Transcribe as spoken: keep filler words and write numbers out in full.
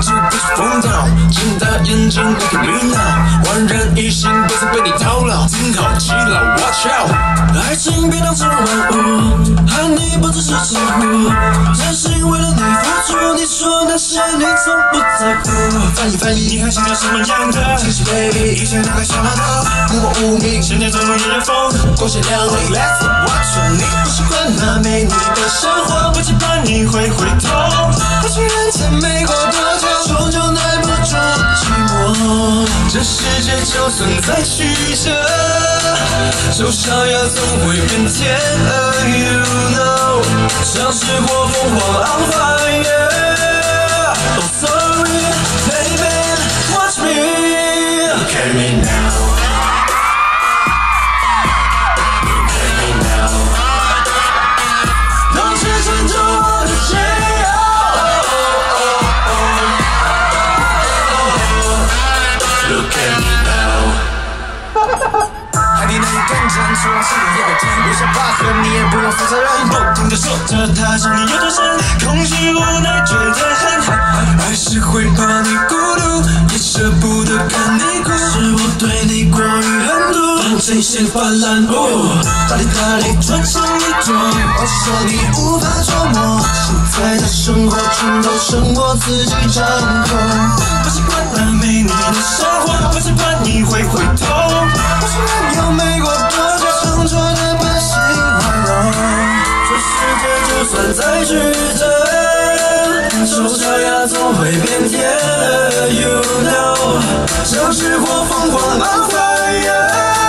就不是疯掉，睁大眼睛 look at me now， 焕然一新不曾被你套牢，听好记牢 watch out， 爱情别当成玩物，和你不只是称呼，真心为了你付出，你说那些你从不在乎。翻译翻译，你还想要什么样的？其实 baby 以前那个小老头，无我无名，现在走路人风，光鲜亮丽 let's watch， 你不习惯那美丽的生活，不期盼你会回头，或许人间没过多久，终究耐不住寂寞。这世界就算再曲折，手上呀总会变天了 ，you know， 像是火凤凰 on fire。Oh sorry, baby, watch me, look at me now. Look at me now. 能支撑住我的骄傲。Look at me now. 海底那一根针，说往心里也会疼，留下疤痕，你也不用负责任。不停地说着他伤你有多深，空虚无奈觉得很寒，还是会怕你孤独，也舍不得看你哭。是我对你过于狠毒，让针线泛滥。哦，大力大力转成一朵，我是说你无法捉摸，现在的生活全都剩我自己掌控。不习惯那没你的生活，不习惯你会回头，不习惯有没过多久，创作的本性宽容。这世界就算再曲折，手脚呀总会变天了 ，you know， 像是火凤凰 on fire。